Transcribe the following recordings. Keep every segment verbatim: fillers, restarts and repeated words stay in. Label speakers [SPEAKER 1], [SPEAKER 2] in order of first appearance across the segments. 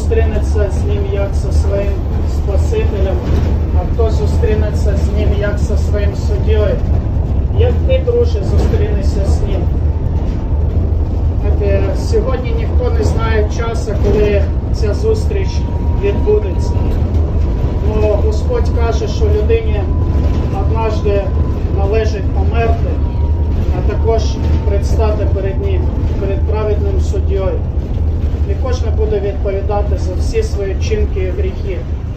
[SPEAKER 1] зустрінеться з ним як зі своїм Спасителем, а хто зустрінеться з ним як зі своїм суддєю. Як ти, друже, зустрінешся з ним? Сьогодні ніхто не знає часу, коли ця зустріч відбудеться. Но Господь каже, що людині однажды належить померти, а також предстати перед ним, перед праведним суддєю. І кожен буде відповідати за всі свої вчинки і гріхи.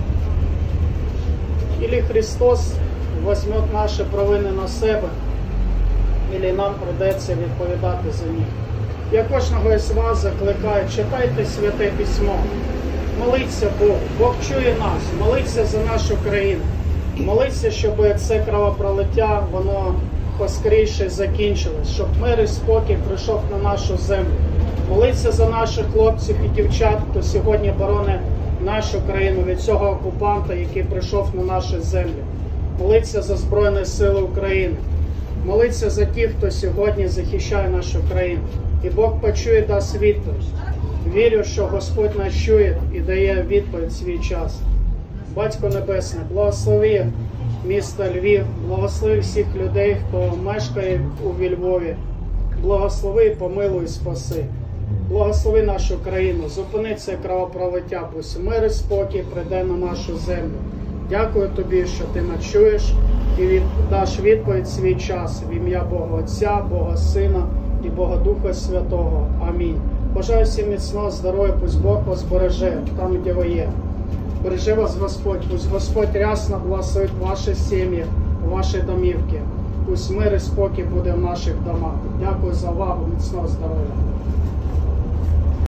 [SPEAKER 1] Ілі Христос візьме наші провини на себе, ілі нам прийдеться відповідати за них. Я кожного із вас закликаю, читайте Святе Письмо, моліться Богу, Бог чує нас, моліться за нашу країну, моліться, щоб це кровопролиття, воно поскоріше закінчилось, щоб мир і спокій прийшов на нашу землю. Моліться за наших хлопців і дівчат, хто сьогодні боронить нашу країну від цього окупанта, який прийшов на нашу землю. Моліться за Збройні Сили України. Моліться за тих, хто сьогодні захищає нашу країну. І Бог почує і дасть відповідь. Вірю, що Господь нас чує і дає відповідь в свій час. Батько Небесний, благослови місто Львів, благослови всіх людей, хто мешкає у Львові. Благослови, помилуй, спаси. Благослови нашу країну, зупини це кровопролиття, пусть мир і спокій прийде на нашу землю. Дякую Тобі, що Ти нас чуєш і від, даш відповідь в свій час. В ім'я Бога Отця, Бога Сина і Бога Духа Святого. Амінь. Бажаю всім міцного здоров'я, пусть Бог вас береже там, де ви є. Береже вас Господь, пусть Господь рясно благословить ваші сім'ї, ваші домівки. Пусть мир і спокій буде в наших домах. Дякую за увагу, міцного здоров'я.